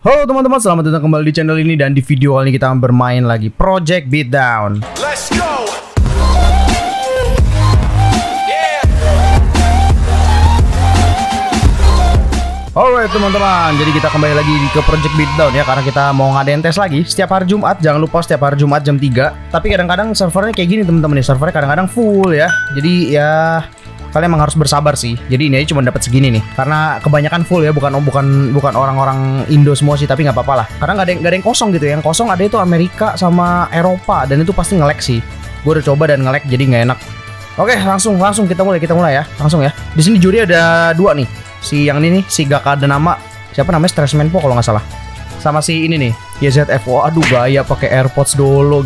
Halo teman-teman, selamat datang kembali di channel ini. Dan di video kali ini kita akan bermain lagi Project Beatdown. Let's go. Alright teman-teman, jadi kita kembali lagi ke Project Beatdown ya. Karena kita mau ngadain tes lagi setiap hari Jumat. Jangan lupa setiap hari Jumat jam 3. Tapi kadang-kadang servernya kayak gini teman-teman nih. Servernya kadang-kadang full ya. Jadi ya kalian emang harus bersabar sih. Jadi ini aja cuma dapat segini nih. Karena kebanyakan full ya, bukan orang-orang Indo semua sih, tapi nggak apa-apa lah. Karena nggak ada yang kosong gitu. Yang kosong ada itu Amerika sama Eropa, dan itu pasti nge-lag sih. Gue udah coba dan nge-lag, jadi nggak enak. Oke, langsung kita mulai ya. Langsung ya. Di sini juri ada 2 nih. Si yang ini nih, si gak ada nama. Siapa namanya? Stressman Po kalau nggak salah. Sama si ini nih, YZFO. Aduh, gaya pakai AirPods dulu,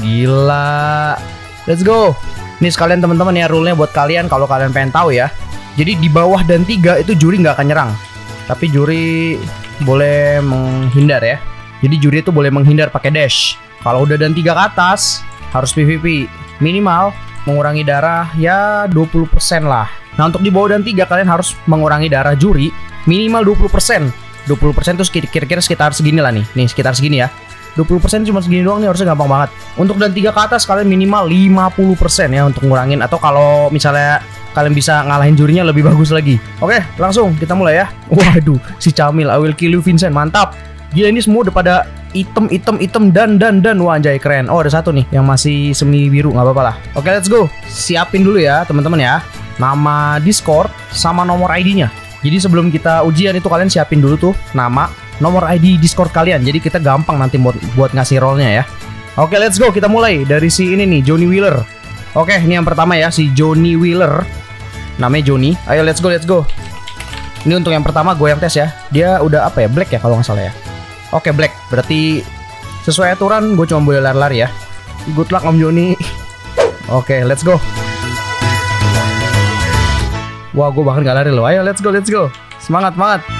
gila. Let's go. Nih sekalian teman-teman ya, rule-nya buat kalian kalau kalian pengen tahu ya. Jadi di bawah dan 3 itu juri nggak akan nyerang, tapi juri boleh menghindar ya. Jadi juri itu boleh menghindar pakai dash. Kalau udah dan 3 ke atas harus PVP. Minimal mengurangi darah ya 20% lah. Nah untuk di bawah dan 3 kalian harus mengurangi darah juri minimal 20%. 20% tuh kira-kira sekitar segini lah nih. Nih sekitar segini ya. 20% cuma segini doang nih, harusnya gampang banget. Untuk dan 3 ke atas kalian minimal 50% ya untuk ngurangin. Atau kalau misalnya kalian bisa ngalahin jurinya lebih bagus lagi. Oke, langsung kita mulai ya. Waduh, si Camil, I will kill you Vincent, mantap. Gila, ini semua udah pada item dan wah anjay keren. Oh ada satu nih yang masih semi biru, nggak apa-apa lah. Oke, let's go. Siapin dulu ya teman-teman ya. Nama Discord sama nomor ID-nya. Jadi sebelum kita ujian itu kalian siapin dulu tuh nama, nomor ID Discord kalian. Jadi kita gampang nanti buat ngasih rollnya ya. Oke, let's go. Kita mulai dari si ini nih, Johnny Wheeler. Oke, ini yang pertama ya, si Johnny Wheeler. Namanya Johnny. Ayo let's go. Ini untuk yang pertama gue yang tes ya. Dia udah apa ya? Black ya kalau nggak salah ya. Oke, black. Berarti sesuai aturan gue cuma boleh lari-lari ya. Good luck Om Johnny. Oke, let's go. Wah, gue bahkan gak lari loh. Ayo let's go. Semangat.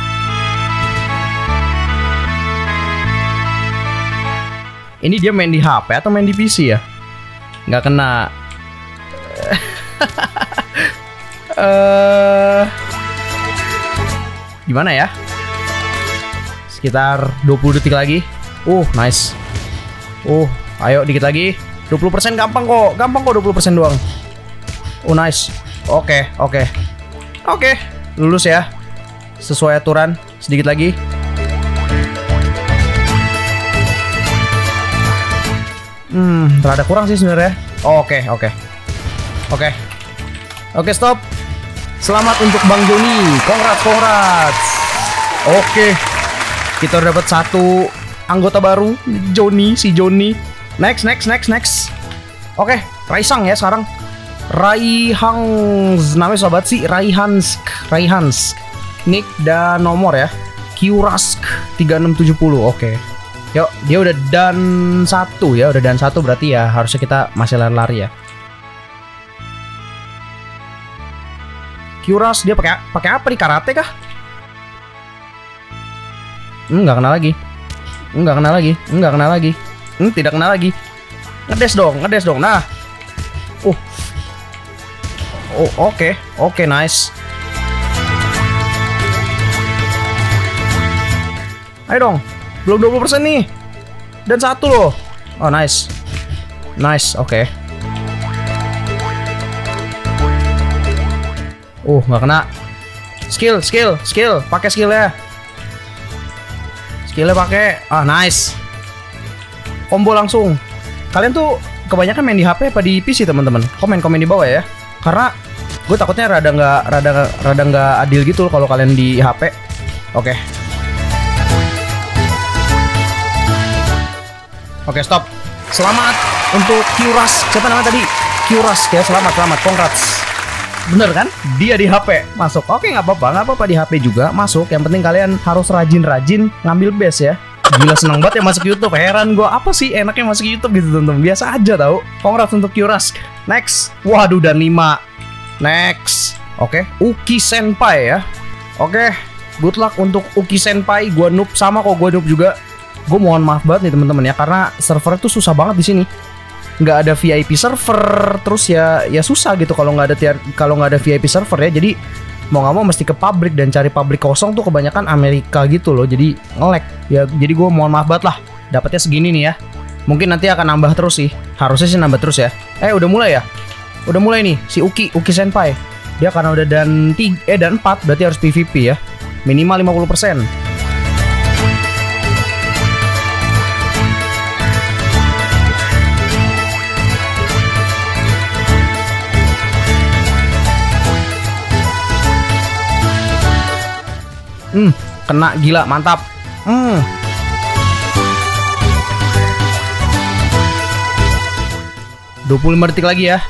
Ini dia main di HP atau main di PC ya? Nggak kena. Gimana ya? Sekitar 20 detik lagi. Nice. Ayo dikit lagi. 20% gampang kok 20% doang. Nice. Oke. Lulus ya. Sesuai aturan. Sedikit lagi. Terada kurang sih sebenarnya. Oke, stop. Selamat untuk Bang Joni. Congrats. Oke. Kita udah dapat 1 anggota baru, si Johnny. Next. Oke, Raisang ya sekarang. Raihans, namanya sobat sih Raihans. Nick dan nomor ya. Qrask 3670. Oke. Yuk, dia udah dan 1 ya, berarti ya harusnya kita masih lari-lari ya. Qrask dia pakai apa nih, karate kah? Nggak kena lagi. Tidak kena lagi. Ngedes dong. Nah. Oke, nice. Ayo dong. Belum 20% nih. Dan 1 loh. Oh, nice, oke. Nggak kena. Skill. Pakai skillnya. Pakai. Nice. Combo langsung. Kalian tuh kebanyakan main di HP apa di PC teman-teman? Komen di bawah ya. Karena gue takutnya rada nggak adil gitu kalau kalian di HP. Oke, stop. Selamat untuk Qrask. Siapa namanya tadi? Qrask ya. Selamat. Congrats. Bener kan? Dia di HP masuk. Oke, nggak apa-apa di HP juga masuk. Yang penting kalian harus rajin ngambil base ya. Gila, seneng banget ya masuk YouTube. Heran gue, apa sih enaknya masuk YouTube gitu teman-teman. Biasa aja tau. Congrats untuk Qrask. Next. Waduh, dan 5. Next. Oke, Uki Senpai ya. Oke, good luck untuk Uki Senpai. Gue noob juga. Gue mohon maaf banget nih teman-teman ya, karena server itu susah banget di sini. Nggak ada VIP server, terus ya susah gitu kalau nggak ada VIP server ya. Jadi mau nggak mau mesti ke pabrik, dan cari pabrik kosong tuh kebanyakan Amerika gitu loh, jadi nge-lag ya. Jadi gue mohon maaf banget lah, dapatnya segini nih ya. Mungkin nanti akan nambah terus sih, harusnya sih nambah terus ya. Udah mulai ya, udah mulai nih si Uki Senpai. Dia karena udah dan 4 berarti harus PVP ya, minimal 50%. Kena gila, mantap. 25 detik lagi ya.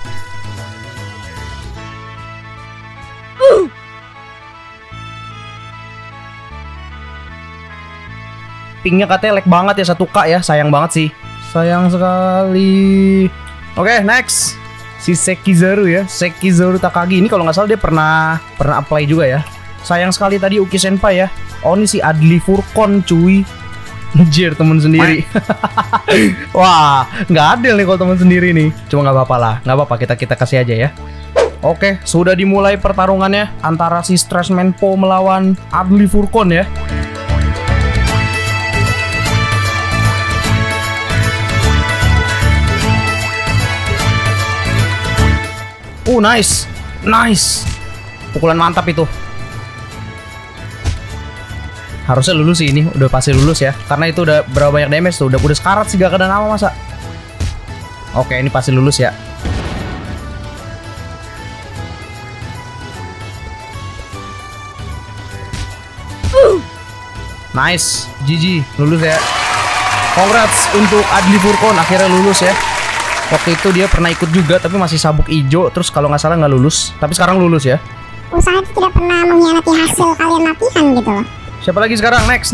Pingnya katanya lag banget ya, 1K ya, sayang banget sih. Sayang sekali. Oke, next. Si Sekizaru ya, Sekizaru Takagi. Ini kalau nggak salah dia pernah apply juga ya. Sayang sekali tadi Uki Senpai ya. Oh, ini si Adli Furkon cuy. Anjir, temen sendiri. Wah, nggak adil nih kalau temen sendiri nih. Cuma nggak apa-apa lah, nggak apa-apa, kita kasih aja ya. Oke, sudah dimulai pertarungannya antara si Stressman Po melawan Adli Furkon ya. Nice. Pukulan mantap itu. Harusnya lulus sih ini, udah pasti lulus ya. Karena itu udah berapa banyak damage tuh, udah sekarat sih, gak kena nama masa. Oke, ini pasti lulus ya. Nice, GG, lulus ya. Congrats untuk Adli Furkon, akhirnya lulus ya. Waktu itu dia pernah ikut juga tapi masih sabuk hijau, terus kalau nggak salah nggak lulus. Tapi sekarang lulus ya. Usaha itu tidak pernah mengkhianati hasil kalian latihan gitu loh. Siapa lagi sekarang? Next.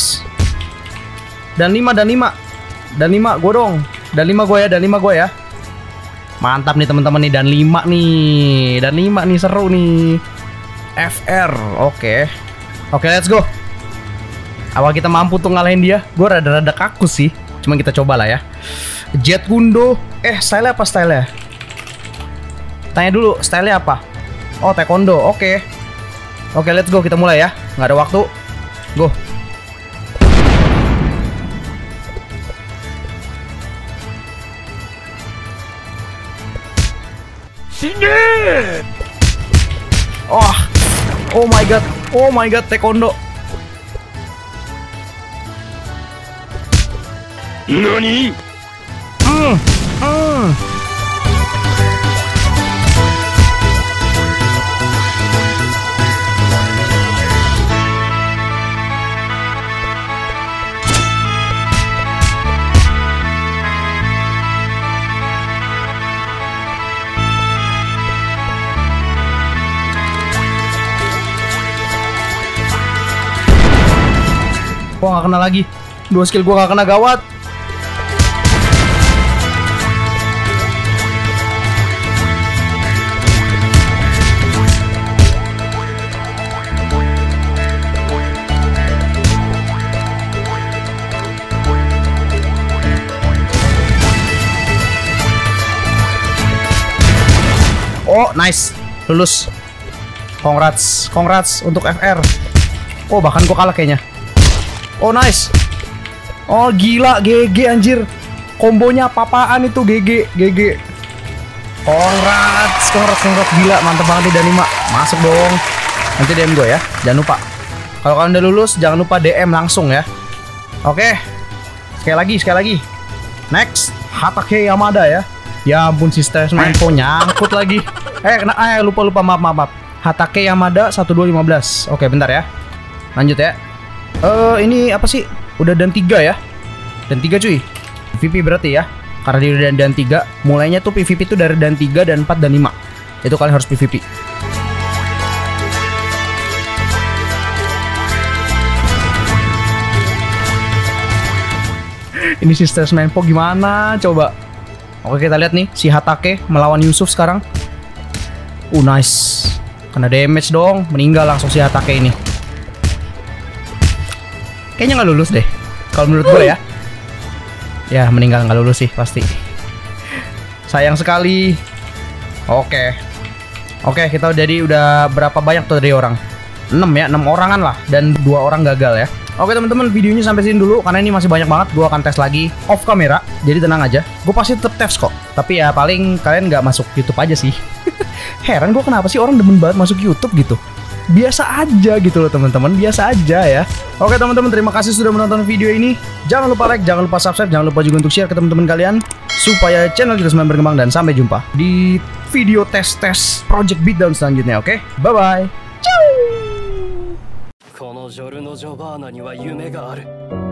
Dan 5 gue dong. Dan 5 gue ya. Mantap nih teman-teman nih, dan 5 nih seru nih. FR. Oke, let's go. Awal kita mampu tuh ngalahin dia. Gue rada-rada kaku sih, cuma kita coba lah ya. Jet Gundo. Style apa style-nya? Tanya dulu, style-nya apa? Oh, taekwondo. Oke, let's go, kita mulai ya. Nggak ada waktu. Go. Sini. Oh my god, taekwondo. Nani? Gua nggak kena lagi. 2 skill gua nggak kena, gawat. Oh, nice. Lulus. Congrats untuk FR. Oh, bahkan gua kalah kayaknya. Oh, nice. Oh, gila, GG anjir. Kombonya apa-apaan itu, GG. Congrats. Gila, mantep banget nih Danima. Masuk dong. Nanti DM gue ya, jangan lupa. Kalau kalian udah lulus, jangan lupa DM langsung ya. Oke. Sekali lagi. Next, Hatake Yamada ya. Ya ampun, si Stressman Po nyangkut lagi. Lupa, maaf. Hatake Yamada 1215. Oke, bentar ya. Lanjut ya. Ini apa sih? Udah dan 3 ya. Dan 3 cuy. PVP berarti ya. Karena dia udah dan 3, mulainya tuh PVP tuh dari dan 3, dan 4, dan 5. Itu kalian harus PVP. Ini si Stressman Po gimana? Coba. Oke, kita lihat nih si Hatake melawan Yusuf sekarang. Nice. Kena damage dong, meninggal langsung si Hatake ini. Kayaknya nggak lulus deh, kalau menurut gue ya. Ya, meninggal, nggak lulus sih pasti. Sayang sekali. Oke. Oke, kita udah berapa banyak tuh dari orang? 6 ya, 6 orangan lah. Dan 2 orang gagal ya. Oke teman-teman, videonya sampai sini dulu. Karena ini masih banyak banget. Gue akan tes lagi off kamera. Jadi tenang aja. Gue pasti tetap tes kok. Tapi ya paling kalian nggak masuk YouTube aja sih. Heran gue kenapa sih orang demen banget masuk YouTube gitu. Biasa aja gitu loh teman-teman, biasa aja ya. Oke teman-teman, terima kasih sudah menonton video ini. Jangan lupa like, jangan lupa subscribe, jangan lupa juga untuk share ke teman-teman kalian supaya channel kita semakin berkembang. Dan sampai jumpa di video tes-tes Project Beatdown selanjutnya. Oke, bye-bye. Ciao. このジョルノ・ジョバーナには夢がある。